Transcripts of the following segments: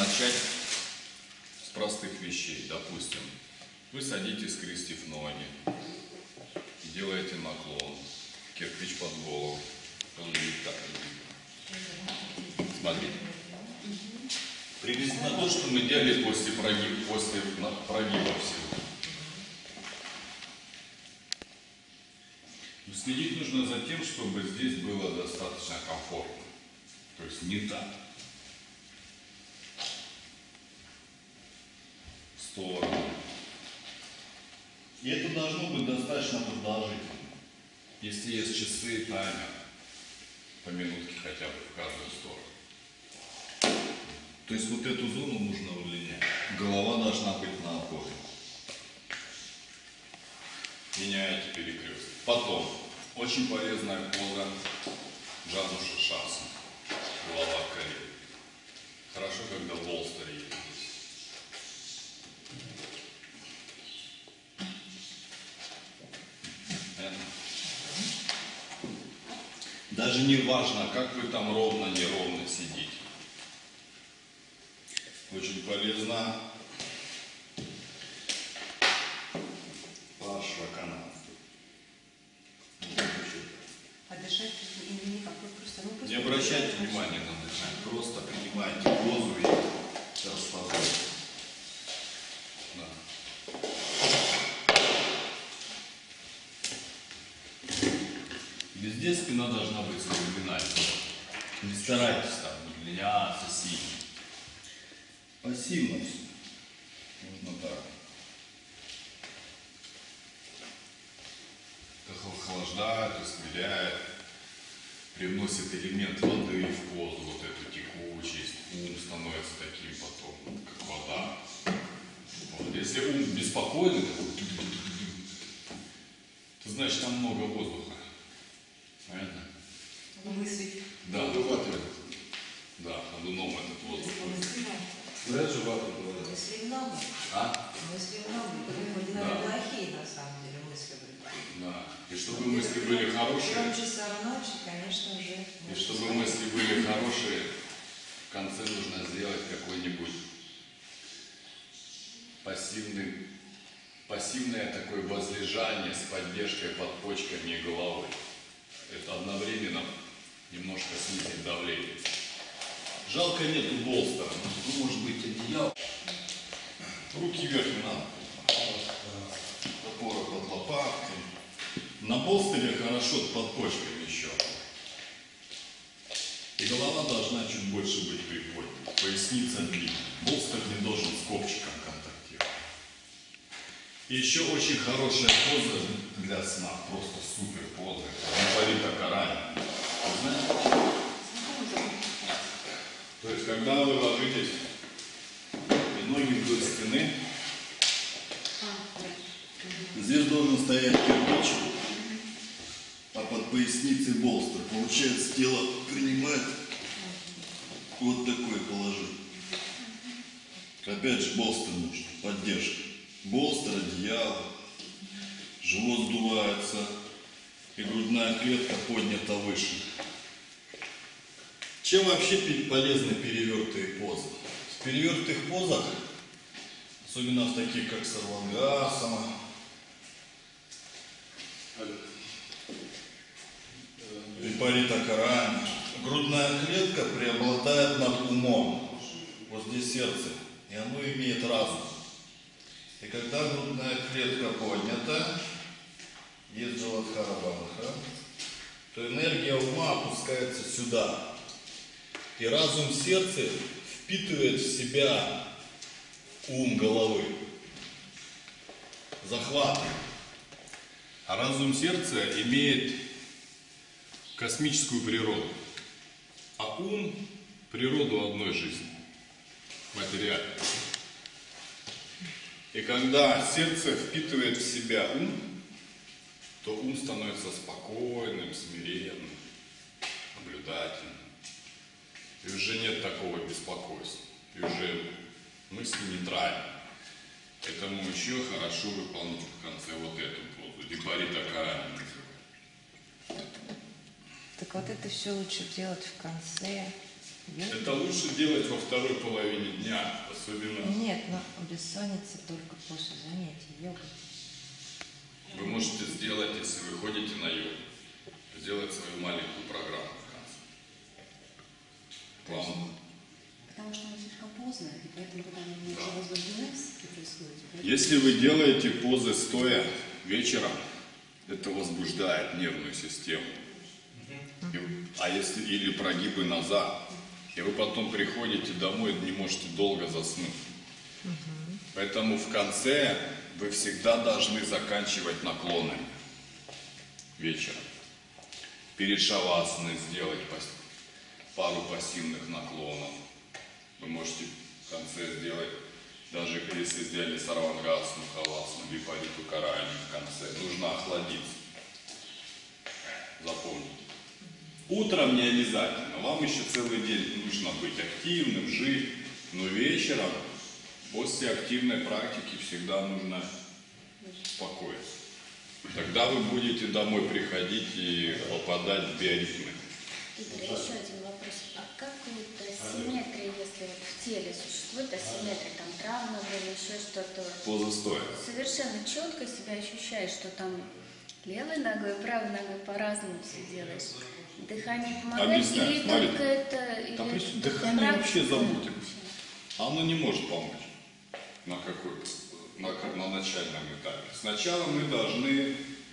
начать с простых вещей. Допустим, вы садитесь, скрестив ноги, делаете наклон, кирпич под голову. Смотрите. Приблизительно то, что мы делали после прогиба всего. Но следить нужно за тем, чтобы здесь было достаточно комфортно. То есть не так. В сторону. И это должно быть достаточно продолжительно. Если есть часы, таймер, по минутке хотя бы в каждую сторону. То есть вот эту зону нужно удлинять. Голова должна быть на опоре. Меняете перекресток. Потом, очень полезная поза Джану Ширшасана. Голова в колени. Хорошо, когда болстер есть. Даже не важно, как вы там ровно, неровно сидите. Очень полезно Паршвакана. Подышать или никак? Просто, Не обращайте внимания на дыхание, просто принимайте позу и расслабляйтесь. Да. Везде спина должна быть скруглена. Не старайтесь там удлиняться сильно. Пассивно все. Можно так. Это охлаждает, усмиряет, привносит элемент воды в позу, вот эту текучесть. Ум становится таким потом, как вода. Вот. Если ум беспокойный, то значит там много воздуха. Понятно? мысли. Да. Да, надуном этот воздух. Знаешь же вату говорят? Мысли много. А? Мысли много. Мы делаем плохие, на самом деле, мысли. Да. И чтобы мысли были хорошие. 3 часа ночи, конечно же. И чтобы мысли были хорошие, в конце нужно сделать какой-нибудь пассивное такое возлежание с поддержкой под почками и головой. Это одновременно немножко снизит давление. Жалко нету болстера. Ну, может быть, одеяло. Руки вверх не надо. Опора под лопаткой. На болстере хорошо под почками еще. И голова должна чуть больше быть приподнята. Поясница длинная. Болстер не должен с копчиком контактировать. И еще очень хорошая поза для сна. Просто супер поза. Випарита Карани. Знаете? То есть, когда вы ложитесь и ноги вдоль стены, здесь должен стоять кирпич, а под поясницей болстер. Получается, тело принимает вот такое положение. Опять же, болстер нужен, поддержка. Болстер, одеяло, живот сдувается, и грудная клетка поднята выше. Чем вообще полезны перевертые позы? В перевертых позах, особенно в таких как Сарвангасана, Випарита Карани, грудная клетка преобладает над умом. Вот здесь сердце, и оно имеет разум. И когда грудная клетка поднята, есть Джаладхара-бандха, то энергия ума опускается сюда. И разум сердца впитывает в себя ум головы. Захватывает. А разум сердца имеет космическую природу. А ум – природу одной жизни. Материальной. И когда сердце впитывает в себя ум, то ум становится спокойным, смиренным, наблюдательным. И уже нет такого беспокойства. И уже мысли нейтральны. Поэтому еще хорошо выполнить в конце вот эту позу. Випарита Карани. Так вот это все лучше делать в конце. Это лучше делать во второй половине дня, особенно. Нет, но бессонница только после занятий йогой. Вы можете сделать, если вы ходите на йогу, сделать свою маленькую программу в конце. Вам. Потому что она слишком поздно, и поэтому, когда мы уже возбуждены, что происходит. Если вы делаете позы стоя вечером, это возбуждает нервную систему. А если или прогибы назад, и вы потом приходите домой и не можете долго заснуть. Поэтому в конце вы всегда должны заканчивать наклонами вечером. Перед шавасаной сделать пару пассивных наклонов. Вы можете в конце сделать, даже если сделали сарвангасану, хавасану, випариту карани в конце, нужно охладиться. Запомните. Утром не обязательно, вам еще целый день нужно быть активным, жить, но вечером, после активной практики, всегда нужно успокоиться. Тогда вы будете домой приходить и попадать в биоритмы. Игорь, еще один вопрос. А как вот асимметрия, если вот в теле существует асимметрия, там травма или еще что-то? Поза стоя. Совершенно четко себя ощущаешь, что там левой ногой, правой ногой по-разному все делаешь. Дыхание помогает? Объясняю, Или смотрите. только это... Там или просто только дыхание практика? вообще забудем. Оно не может помочь на начальном этапе. Сначала мы должны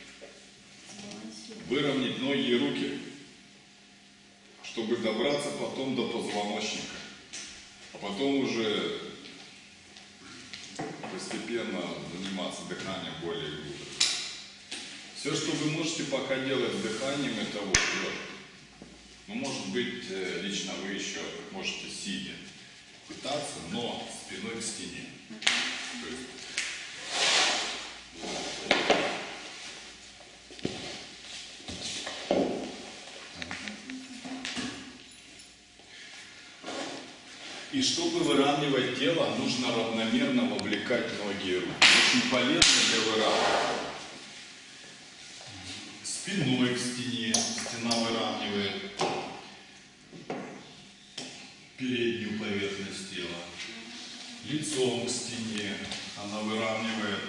выровнять ноги и руки, чтобы добраться потом до позвоночника. А потом уже постепенно заниматься дыханием более глубоко. Все, что вы можете пока делать с дыханием, это вот лежа. Ну, может быть, лично вы еще можете сидя пытаться, но спиной к стене. То есть, и чтобы выравнивать тело, нужно равномерно вовлекать ноги и руки. Очень полезно для выравнивания. Спиной к стене, стена выравнивает переднюю поверхность тела. Лицом к стене, она выравнивает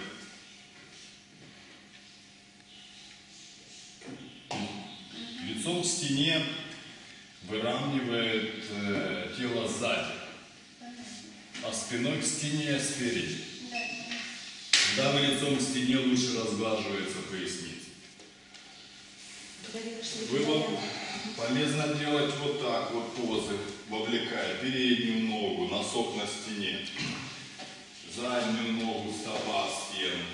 лицом к стене, выравнивает тело сзади, а спиной к стене спереди. Когда вы лицом к стене, лучше разглаживается поясница. Вы полезно делать вот так вот позы, вовлекая переднюю ногу, носок на стене, заднюю ногу, стопа, стену.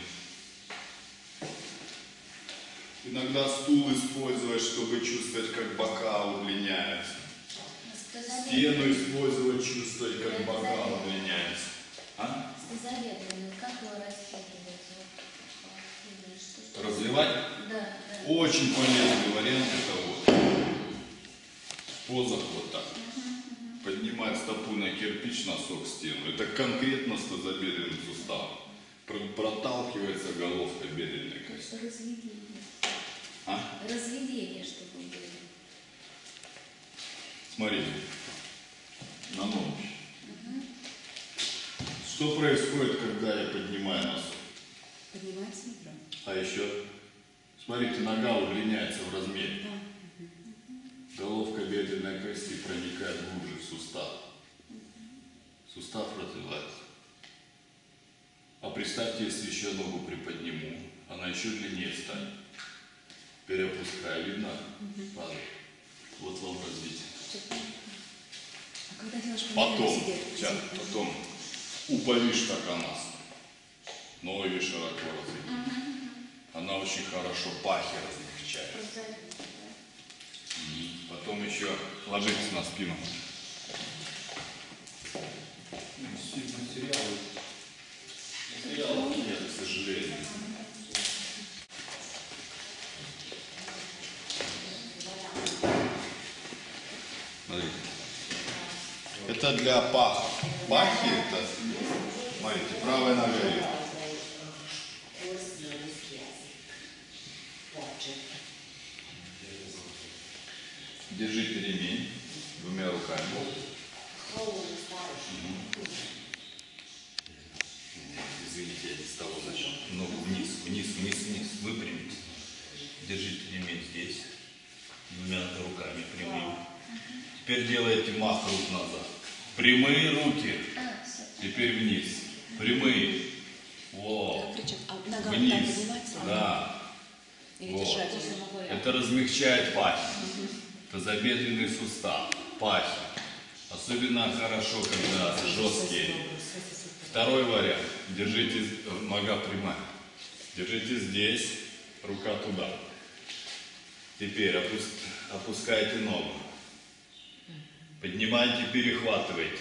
Иногда стул использовать, чтобы чувствовать, как бока удлиняются. Стену использовать, чувствовать, как бока удлиняются. А? Тазобедренный, как его растягивать? Развивать? Да. Очень полезный вариант это вот. Позах вот так. Поднимать стопу на кирпич, носок в стену. Это конкретно с тазобедренным суставом. Проталкивается головка бедренной кости. Разведение. А? Разведение, чтобы было. Смотрите. На ногу. Что происходит, когда я поднимаю носок? Поднимается бедро. А еще, смотрите, нога удлиняется в размере. Головка бедренной кости проникает глубже в сустав. Сустав развивается. А представьте, если еще ногу приподниму, она еще длиннее станет. Переопускаю, видно? Падает. Вот вам развитие. А когда делаешь Потом, сейчас, потом упавиштхаконасана. Ноги широко разведены. Она очень хорошо пахи размягчает. Потом еще ложитесь на спину. Материалов нет, к сожалению. Смотрите. Это для паха. Пахи это, смотрите, правая нога вверх. Держите ремень. двумя руками. Извините, я не с того начал. Ногу вниз, вниз, вниз, вниз. Выпрямите. Держите ремень здесь. Двумя руками прямыми. Теперь делаете мах рук назад. Прямые руки. Теперь вниз. Прямые. Вот. Вниз. Да. Вот. Это размягчает пахи. Тазобедренный сустав. Пахи. Особенно хорошо, когда жесткие. Второй вариант. Держите, нога прямая. Держите здесь, рука туда. Теперь опускайте ногу. Поднимайте, перехватывайте.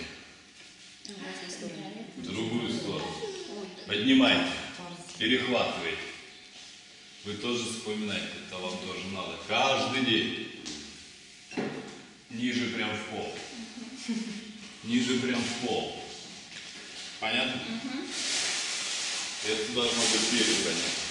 В другую сторону. Поднимайте, перехватывайте. Вы тоже вспоминайте, это вам тоже надо. Каждый день. Ниже прям в пол. Ниже прям в пол. Понятно? Это должно быть перед занятием.